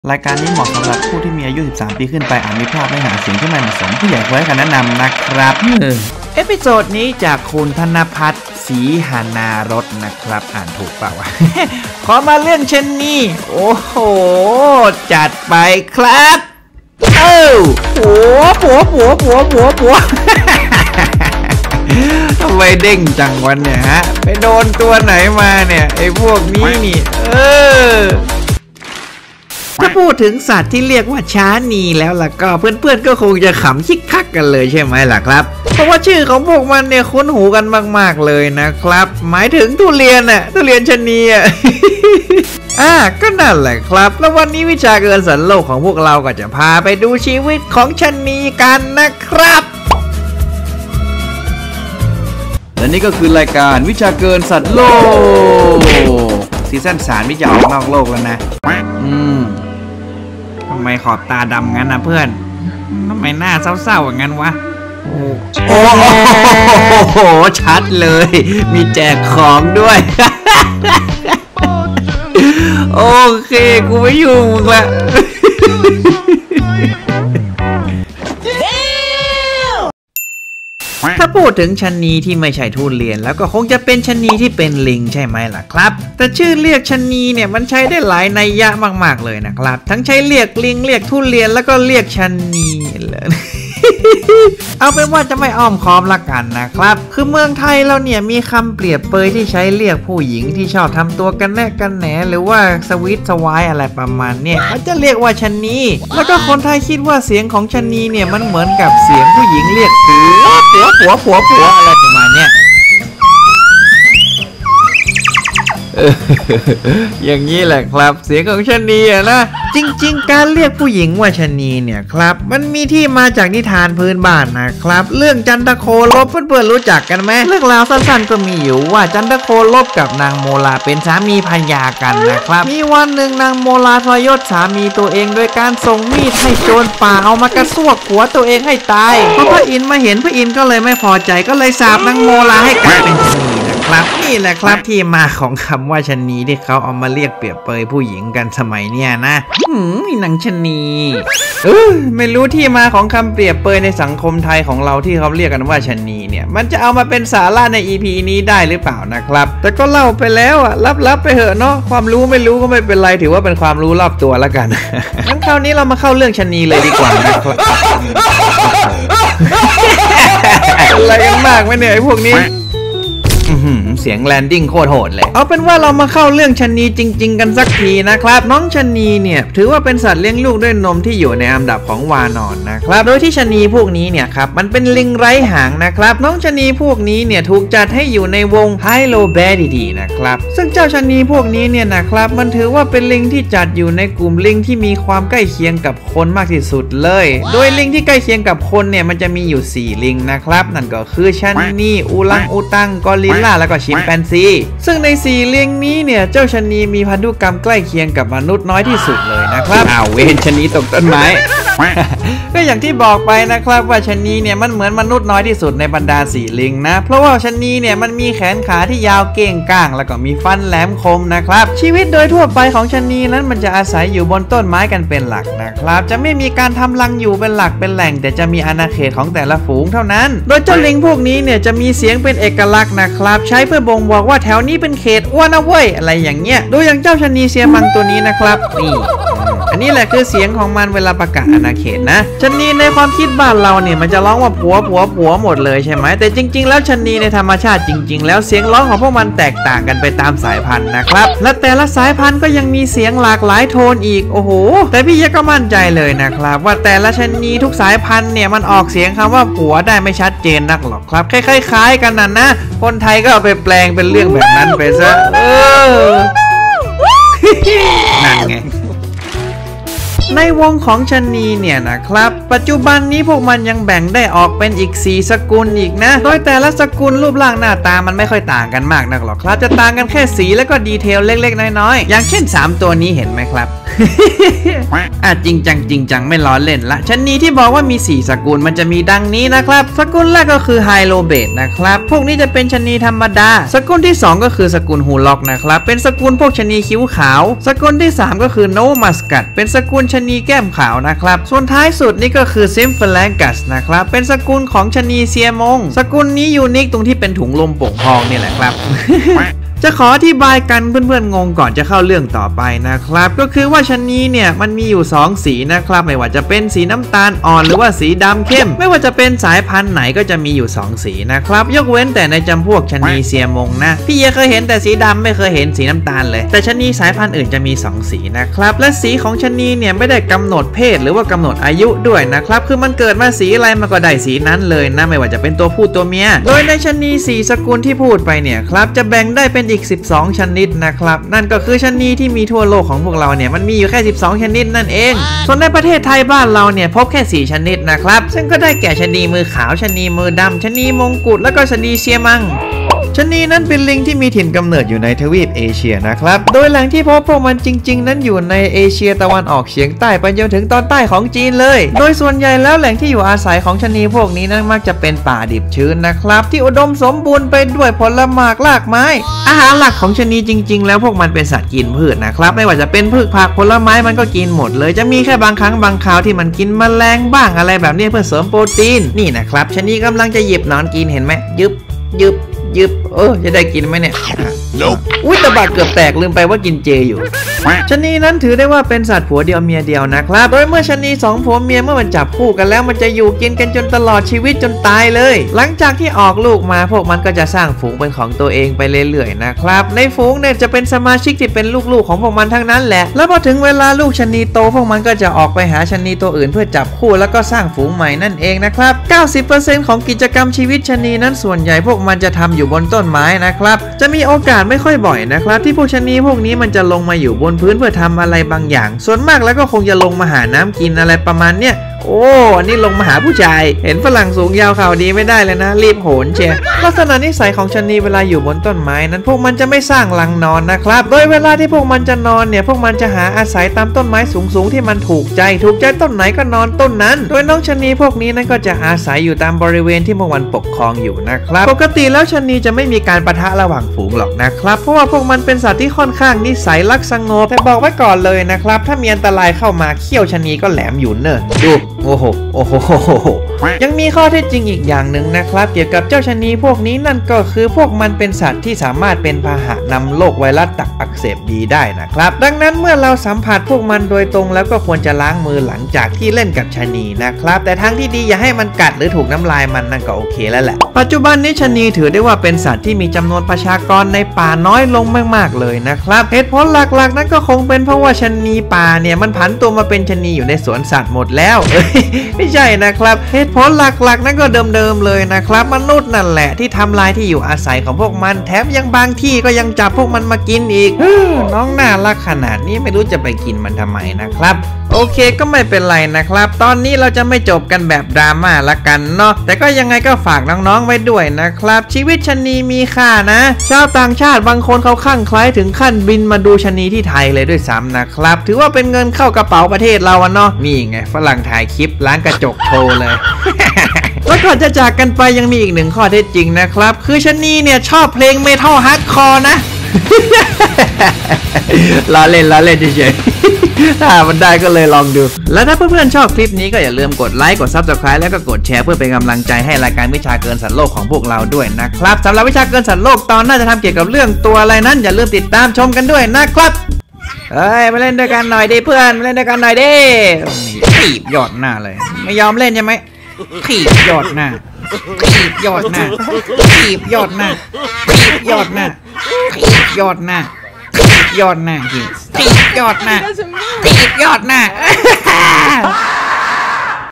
รายการนี้เหมาะสำหรับผู้ที่มีอายุ 13 ปีขึ้นไปอาจมีภาพเนื้อหาเสียงที่ไม่เหมาะสมผู้ใหญ่ควรให้คำแนะนำนะครับเอพิโซดนี้จากคุณธนภัทรศรีหานารสนะครับอ่านถูกเปล่าวะ ขอมาเรื่องเช่นนี้โอ้โหจัดไปครับผัว ทำไมเด้งจังวันเนี่ยฮะไปโดนตัวไหนมาเนี่ยไอ้พวกนี้นี่ถ้าพูดถึงสัตว์ที่เรียกว่าช้านีแล้วล่ะก็เพื่อนๆก็คงจะขำคิกคักกันเลยใช่ไหมล่ะครับเพราะว่าชื่อของพวกมันเนี่ยคุ้นหูกันมากๆเลยนะครับหมายถึงทุเรียนชะนีก็นั่นแหละครับแล้ววันนี้วิชาเกินสันโลกของพวกเราก็จะพาไปดูชีวิตของชะนีกันนะครับและนี่ก็คือรายการวิชาเกินสัตว์โลกซีซั่น3ที่จะออกนอกโลกแล้วนะทำไมขอบตาดำงั้นนะเพื่อนทำไมหน้าเศร้าๆอย่างนั้นวะโอ้โหชัดเลยมีแจกของด้วย โอเคกูไม่ยุ่งมึงละถ้าพูดถึงชะนีที่ไม่ใช่ทุเรียนแล้วก็คงจะเป็นชะนีที่เป็นลิงใช่ไหมล่ะครับแต่ชื่อเรียกชะนีเนี่ยมันใช้ได้หลายนัยยะมากๆเลยนะครับทั้งใช้เรียกลิงเรียกทุเรียนแล้วก็เรียกชะนีเลย เอาเป็นว่าจะไม่อ้อมค้อมละกันนะครับคือเมืองไทยเราเนี่ยมีคำเปรียบเปยที่ใช้เรียกผู้หญิงที่ชอบทำตัวกันแน่กันแหนหรือว่าสวิตสวายอะไรประมาณเนี่ยมันจะเรียกว่าชะนีแล้วก็คนไทยคิดว่าเสียงของชะนีเนี่ยมันเหมือนกับเสียงผู้หญิงเรียกผัวอะไรประมาณเนี่ยอย่างนี้แหละครับเสียงของชะนีนะจริงๆการเรียกผู้หญิงว่าชะนีเนี่ยครับมันมีที่มาจากนิทานพื้นบ้านนะครับเรื่องจันทโคลบเพื่อนๆรู้จักกันไหมเรื่องราวสั้นๆก็มีอยู่ว่าจันทโคลบกับนางโมลาเป็นสามีภรรยากันนะครับมีวันหนึ่งนางโมลาทรยศสามีตัวเองโดยการส่งมีดให้โจรป่าเอามากระซวกหัวตัวเองให้ตายพอพระอินทร์มาเห็นพระอินทร์ก็เลยไม่พอใจก็เลยสาปนางโมลาให้กลายเป็นชะนีครับนี่แหละครับที่มาของคำว่าชะนีที่เขาเอามาเรียกเปรียบเปยผู้หญิงกันสมัยเนี้ยนะนางชะนีไม่รู้ที่มาของคำเปรียบเปยในสังคมไทยของเราที่เขาเรียกกันว่าชะนีเนี่ยมันจะเอามาเป็นสาระใน EP นี้ได้หรือเปล่านะครับแต่ก็เล่าไปแล้วรับไปเถอะเนาะความรู้ไม่รู้ก็ไม่เป็นไรถือว่าเป็นความรู้รอบตัวแล้วกันงั้นคราวนี้เรามาเข้าเรื่องชะนีเลยดีกว่านะครับอะไรกันมากไหมเนี่ยไอ้พวกนี้เสียงแลนดิ้งโคตรโหดเลยเอาเป็นว่าเรามาเข้าเรื่องชะนีจริงๆกันสักทีนะครับน้องชะนีเนี่ยถือว่าเป็นสัตว์เลี้ยงลูกด้วยนมที่อยู่ในอันดับของวานอนนะครับโดยที่ชะนีพวกนี้เนี่ยครับมันเป็นลิงไร้หางนะครับน้องชะนีพวกนี้เนี่ยถูกจัดให้อยู่ในวงไฮโลแบดิดีนะครับซึ่งเจ้าชะนีพวกนี้เนี่ยนะครับมันถือว่าเป็นลิงที่จัดอยู่ในกลุ่มลิงที่มีความใกล้เคียงกับคนมากที่สุดเลยโดยลิงที่ใกล้เคียงกับคนเนี่ยมันจะมีอยู่4ลิงนะครับนั่นก็คือชะนีอูรังอูตังกอริลลาแล้วก็ชิมแปนซีซึ่งใน4เลี้ยงนี้เนี่ยเจ้าชะนีมีพันธุกรรมใกล้เคียงกับมนุษย์น้อยที่สุดเลยนะครับเวนชะนีตกต้นไม้ ก็อย่างที่บอกไปนะครับว่าชะนีเนี่ยมันเหมือนมนุษย์น้อยที่สุดในบรรดา4ลิงนะเพราะว่าชะนีเนี่ยมันมีแขนขาที่ยาวเก่งก้างแล้วก็มีฟันแหลมคมนะครับชีวิตโดยทั่วไปของชะนีนั้นมันจะอาศัยอยู่บนต้นไม้กันเป็นหลักนะครับจะไม่มีการทำรังอยู่เป็นหลักเป็นแหล่งแต่จะมีอาณาเขตของแต่ละฝูงเท่านั้นโดยเจ้าลิงพวกนี้เนี่ยจะมีเสียงเป็นเอกลักษณ์นะครับใช้เพื่อบ่งบอกว่าแถวนี้เป็นเขตอ้วนนะเว้ยอะไรอย่างเงี้ยดูอย่างเจ้าชะนีเซียมังตัวนี้นะครับนี่อันนี้แหละคือเสียงของมันเวลาประกาศอาณาเขตนะชะนีในความคิดบ้านเราเนี่ยมันจะร้องว่าผัวหมดเลยใช่ไหมแต่จริงๆแล้วชะนีในธรรมชาติจริงๆแล้วเสียงร้องของพวกมันแตกต่างกันไปตามสายพันธุ์นะครับและแต่ละสายพันธุ์ก็ยังมีเสียงหลากหลายโทนอีกโอ้โหแต่พี่ยักษ์ก็มั่นใจเลยนะครับว่าแต่ละชะนีทุกสายพันธุ์เนี่ยมันออกเสียงคำว่าผัวได้ไม่ชัดเจนนักหรอกครับคล้ายๆกันนะคนไทยก็เอาไปแปลงเป็นเรื่องแบบนั้นไปซะนั่นไงในวงของชะนีเนี่ยนะครับปัจจุบันนี้พวกมันยังแบ่งได้ออกเป็นอีก4สกุลอีกนะโดยแต่ละสกุลรูปร่างหน้าตามันไม่ค่อยต่างกันมากนักหรอกครับจะต่างกันแค่สีแล้วก็ดีเทลเล็กๆน้อยๆอย่างเช่น3ตัวนี้เห็นไหมครับจริงจังไม่ล้อเล่นละชนีที่บอกว่ามี4สกุลมันจะมีดังนี้นะครับสกุลแรกก็คือไฮโลเบตนะครับพวกนี้จะเป็นชนีธรรมดาสกุลที่2ก็คือสกุลฮูล็อกนะครับเป็นสกุลพวกชนีคิ้วขาวสกุลที่3ก็คือโนมัสกัดเป็นสกุลชนีแก้มขาวนะครับส่วนท้ายสุดนี่ก็คือซิมเฟลังกัสนะครับเป็นสกุลของชนีเซียมงสกุลนี้ยูนิคตรงที่เป็นถุงลมโป่งพองนี่แหละครับ จะขออธิบายกันเพื่อนๆงงก่อนจะเข้าเรื่องต่อไปนะครับก็คือว่าชนีเนี่ยมันมีอยู่2สีนะครับไม่ว่าจะเป็นสีน้ำตาลอ่อนหรือว่าสีดำเข้มไม่ว่าจะเป็นสายพันธุ์ไหนก็จะมีอยู่2สีนะครับยกเว้นแต่ในจำพวกชนีเซียมงนะพี่เคยเห็นแต่สีดำไม่เคยเห็นสีน้ำตาลเลยแต่ชนีสายพันธุ์อื่นจะมี2สีนะครับและสีของชนีเนี่ยไม่ได้กำหนดเพศหรือว่ากำหนดอายุด้วยนะครับคือมันเกิดมาสีอะไรมันก็ได้สีนั้นเลยนะไม่ว่าจะเป็นตัวผู้ตัวเมียโดยในชนี4สกุลที่พูดไปเนี่ยครับจะแบ่งได้เป็นอีก12ชนิดนะครับนั่นก็คือชนีที่มีทั่วโลกของพวกเราเนี่ยมันมีอยู่แค่12ชนิดนั่นเองส่วนในประเทศไทยบ้านเราเนี่ยพบแค่4ชนิดนะครับซึ่งก็ได้แก่ชนีมือขาวชนีมือดำชนีมงกุฎแล้วก็ชนีเซียมังชนีนั้นเป็นลิงที่มีถิ่นกำเนิดอยู่ในทวีปเอเชียนะครับโดยแหล่งที่พบพวกมันจริงๆนั้นอยู่ในเอเชียตะวันออกเฉียงใต้ไปจนถึงตอนใต้ของจีนเลยโดยส่วนใหญ่แล้วแหล่งที่อยู่อาศัยของชนีพวกนี้นั้นมักจะเป็นป่าดิบชื้นนะครับที่อุดมสมบูรณ์ไปด้วยผลไม้รากไม้อาหารหลักของชนีจริงๆแล้วพวกมันเป็นสัตว์กินพืชนะครับไม่ว่าจะเป็นพืชผักผลไม้มันก็กินหมดเลยจะมีแค่บางครั้งบางคราวที่มันกินแมลงบ้างอะไรแบบนี้เพื่อเสริมโปรตีนนี่นะครับชนีกำลังจะหยิบหนอนกินเห็นไหมยึบจะได้กินไหมเนี่ยอุ้ยตะบะเกือบแตกลืมไปว่ากินเจอยู่ชนีนั้นถือได้ว่าเป็นสัตว์ผัวเดียวเมียเดียวนะครับโดยเมื่อชนี2ผัวเมียเมื่อมันจับคู่กันแล้วมันจะอยู่กินกันจนตลอดชีวิตจนตายเลยหลังจากที่ออกลูกมาพวกมันก็จะสร้างฝูงเป็นของตัวเองไปเรื่อยๆนะครับในฝูงเนี่ยจะเป็นสมาชิกที่เป็นลูกๆของพวกมันทั้งนั้นแหละแล้วพอถึงเวลาลูกชนีโตพวกมันก็จะออกไปหาชนีตัวอื่นเพื่อจับคู่แล้วก็สร้างฝูงใหม่นั่นเองนะครับ 90% ของกิจกรรมชีวิตชนีนั้นส่วนใหญ่พวกมันจะทำอยู่บนต้นไม้นะครับจะมีโอกาสไม่ค่อยบ่อยนะครับที่พวกชนีพวกนี้มันจะลงมาอยู่บนพื้นเพื่อทำอะไรบางอย่างส่วนมากแล้วก็คงจะลงมาหาน้ำกินอะไรประมาณเนี้ยโอ้อันนี้ลงมาหาผู้ชายเห็นฝรั่งสูงยาวข่าวดีไม่ได้เลยนะรีบโหนเชียลักษณะนิสัยของชนีเวลาอยู่บนต้นไม้นั้นพวกมันจะไม่สร้างรังนอนนะครับโดยเวลาที่พวกมันจะนอนเนี่ยพวกมันจะหาอาศัยตามต้นไม้สูงๆที่มันถูกใจต้นไหนก็นอนต้นนั้นโดยน้องชนีพวกนี้นั้นก็จะอาศัยอยู่ตามบริเวณที่พวกมันปกครองอยู่นะครับปกติแล้วชนีจะไม่มีการปะทะระหว่างฝูงหรอกนะครับเพราะว่าพวกมันเป็นสัตว์ที่ค่อนข้างนิสัยรักสงบแต่บอกไว้ก่อนเลยนะครับถ้ามีอันตรายเข้ามาเขี้ยวชนีก็แหลมอยู่เนิ่นดูโอ้โหยังมีข้อเท็จจริงอีกอย่างหนึ่งนะครับเกี่ยวกับเจ้าชนีพวกนี้นั่นก็คือพวกมันเป็นสัตว์ที่สามารถเป็นพาหะนำโรคไวรัสตับอักเสบบีได้นะครับดังนั้นเมื่อเราสัมผัสพวกมันโดยตรงแล้วก็ควรจะล้างมือหลังจากที่เล่นกับชนีนะครับแต่ทางที่ดีอย่าให้มันกัดหรือถูกน้ำลายมันนั่นก็โอเคแล้วแหละปัจจุบันนี้ชนีถือได้ว่าเป็นสัตว์ที่มีจำนวนประชากรในป่าน้อยลงมากๆเลยนะครับเหตุผลหลักๆนั้นก็คงเป็นเพราะว่าชนีป่าเนี่ยมันผันตัวมาเป็นชนีอยู่ในสวนสัตว์หมดแล้วไม่ใช่นะครับเหตุผลหลักๆนั่นก็เดิมๆเลยนะครับมนุษย์นั่นแหละที่ทำลายที่อยู่อาศัยของพวกมันแถมยังบางที่ก็ยังจับพวกมันมากินอีกน้องน่ารักขนาดนี้ไม่รู้จะไปกินมันทำไมนะครับโอเคก็ไม่เป็นไรนะครับตอนนี้เราจะไม่จบกันแบบดราม่าละกันเนาะแต่ก็ยังไงก็ฝากน้องๆไว้ด้วยนะครับชีวิตชนีมีค่านะชาวต่างชาติบางคนเขาคลั่งไคล้ถึงขั้นบินมาดูชนีที่ไทยเลยด้วยซ้ำนะครับถือว่าเป็นเงินเข้ากระเป๋าประเทศเราอะเนาะนี่ไงฝรั่งถ่ายคลิปล้างกระจกโชว์เลย แล้วก่อนจะจากกันไปยังมีอีกหนึ่งข้อเท็จจริงนะครับคือชนีเนี่ยชอบเพลงเมทัลฮาร์ดคอร์นะ ล้อเล่นเฉยๆถ้ามันได้ก็เลยลองดูแล้วถ้าเพื่อนๆชอบคลิปนี้ก็อย่าลืมกดไลค์กด Subscribe แล้วก็กดแชร์เพื่อเป็นกำลังใจให้รายการวิชาเกินสัตว์โลกของพวกเราด้วยนะครับสำหรับวิชาเกินสัตว์โลกตอนหน้าจะทำเกี่ยวกับเรื่องตัวอะไรนั้นอย่าลืมติดตามชมกันด้วยนะครับเฮ้ยมาเล่นด้วยกันหน่อยดิเพื่อนมาเล่นด้วยกันหน่อยดิถีบยอดหน้าเลยไม่ยอมเล่นใช่ไหมถีบยอดหน้าถีบยอดหน้าถีบยอดหน้าถีบยอดหน้าถีบยอดหน้าถีบยอดหน้าถีบยอดหน้าถีบยอดหน้า